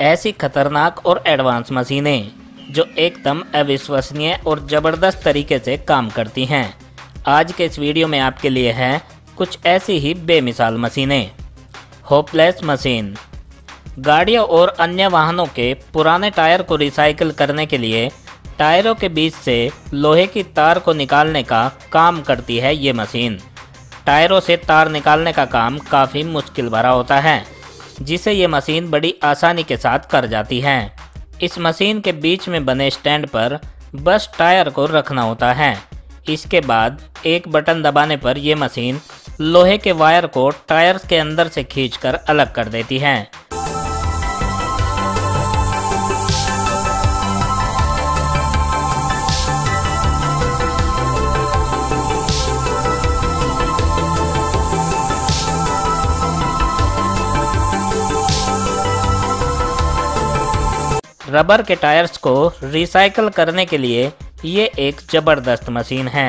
ऐसी खतरनाक और एडवांस मशीनें जो एकदम अविश्वसनीय और ज़बरदस्त तरीके से काम करती हैं। आज के इस वीडियो में आपके लिए है कुछ ऐसी ही बेमिसाल मशीनें। Hopeless machine. गाड़ियों और अन्य वाहनों के पुराने टायर को रिसाइकिल करने के लिए टायरों के बीच से लोहे की तार को निकालने का काम करती है ये मशीन। टायरों से तार निकालने का काम काफ़ी मुश्किल भरा होता है, जिसे ये मशीन बड़ी आसानी के साथ कर जाती है। इस मशीन के बीच में बने स्टैंड पर बस टायर को रखना होता है। इसके बाद एक बटन दबाने पर यह मशीन लोहे के वायर को टायर्स के अंदर से खींचकर अलग कर देती है। रबर के टायर्स को रिसाइकल करने के लिए ये एक ज़बरदस्त मशीन है।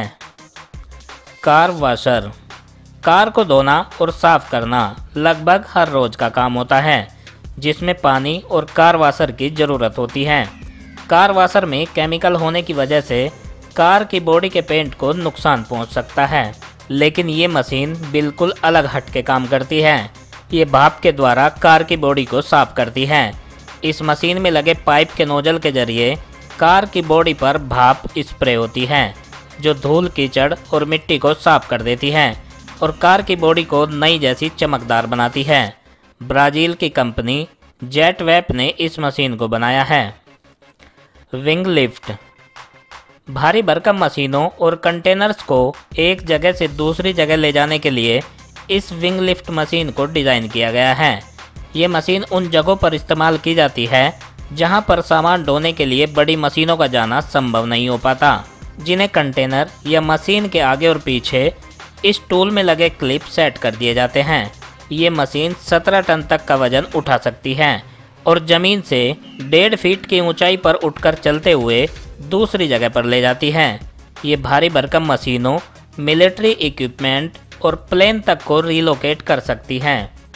Car washer. कार को धोना और साफ करना लगभग हर रोज़ का काम होता है, जिसमें पानी और कार वॉशर की ज़रूरत होती है। कार वॉशर में केमिकल होने की वजह से कार की बॉडी के पेंट को नुकसान पहुंच सकता है, लेकिन ये मशीन बिल्कुल अलग हट के काम करती है। ये भाप के द्वारा कार की बॉडी को साफ करती है। इस मशीन में लगे पाइप के नोजल के जरिए कार की बॉडी पर भाप स्प्रे होती है, जो धूल कीचड़ और मिट्टी को साफ कर देती है और कार की बॉडी को नई जैसी चमकदार बनाती है। ब्राज़ील की कंपनी जेटवेप ने इस मशीन को बनाया है। Wing lift. भारी भरकम मशीनों और कंटेनर्स को एक जगह से दूसरी जगह ले जाने के लिए इस विंग लिफ्ट मशीन को डिज़ाइन किया गया है। ये मशीन उन जगहों पर इस्तेमाल की जाती है जहां पर सामान ढोने के लिए बड़ी मशीनों का जाना संभव नहीं हो पाता, जिन्हें कंटेनर या मशीन के आगे और पीछे इस टूल में लगे क्लिप सेट कर दिए जाते हैं। ये मशीन 17 टन तक का वजन उठा सकती है और ज़मीन से 1.5 फीट की ऊंचाई पर उठकर चलते हुए दूसरी जगह पर ले जाती है। ये भारी भरकम मशीनों, मिलिट्री इक्विपमेंट और प्लेन तक को रिलोकेट कर सकती हैं।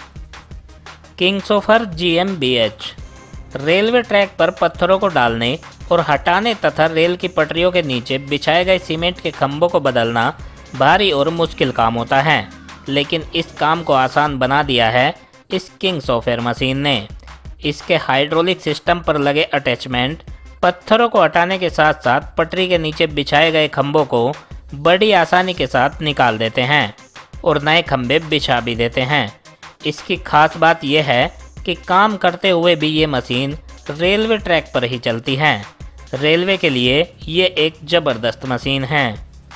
किंग्सहोफर GmbH। रेलवे ट्रैक पर पत्थरों को डालने और हटाने तथा रेल की पटरियों के नीचे बिछाए गए सीमेंट के खंभों को बदलना भारी और मुश्किल काम होता है, लेकिन इस काम को आसान बना दिया है इस किंग्सहोफर मशीन ने। इसके हाइड्रोलिक सिस्टम पर लगे अटैचमेंट पत्थरों को हटाने के साथ साथ पटरी के नीचे बिछाए गए खंभों को बड़ी आसानी के साथ निकाल देते हैं और नए खंभे बिछा भी देते हैं। इसकी खास बात यह है कि काम करते हुए भी ये मशीन रेलवे ट्रैक पर ही चलती है। रेलवे के लिए ये एक ज़बरदस्त मशीन है।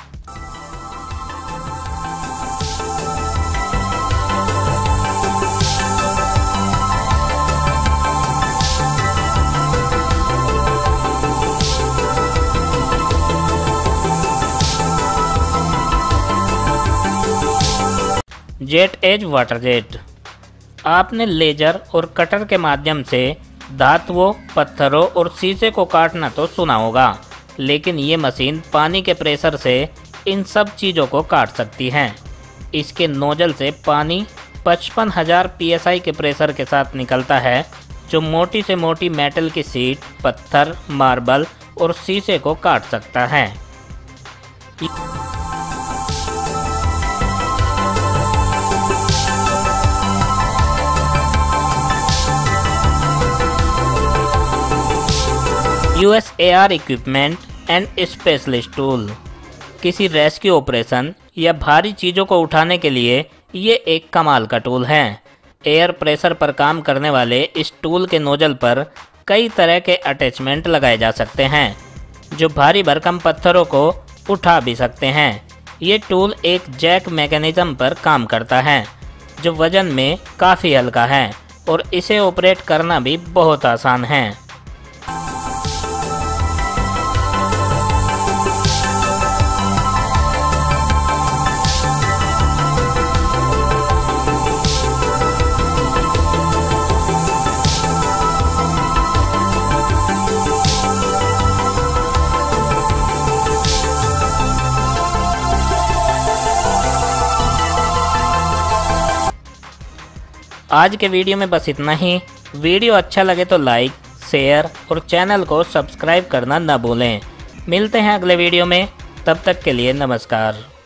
Jet edge water jet. आपने लेजर और कटर के माध्यम से धातुओं, पत्थरों और शीशे को काटना तो सुना होगा, लेकिन ये मशीन पानी के प्रेशर से इन सब चीज़ों को काट सकती है। इसके नोजल से पानी 55,000 PSI के प्रेशर के साथ निकलता है, जो मोटी से मोटी मेटल की सीट, पत्थर, मार्बल और शीशे को काट सकता है। USAR equipment and specialist tool. किसी रेस्क्यू ऑपरेशन या भारी चीज़ों को उठाने के लिए ये एक कमाल का टूल है। एयर प्रेशर पर काम करने वाले इस टूल के नोजल पर कई तरह के अटैचमेंट लगाए जा सकते हैं, जो भारी भरकम पत्थरों को उठा भी सकते हैं। ये टूल एक जैक मैकेनिज्म पर काम करता है, जो वजन में काफ़ी हल्का है और इसे ऑपरेट करना भी बहुत आसान है। आज के वीडियो में बस इतना ही। वीडियो अच्छा लगे तो लाइक, शेयर और चैनल को सब्सक्राइब करना न भूलें। मिलते हैं अगले वीडियो में, तब तक के लिए नमस्कार।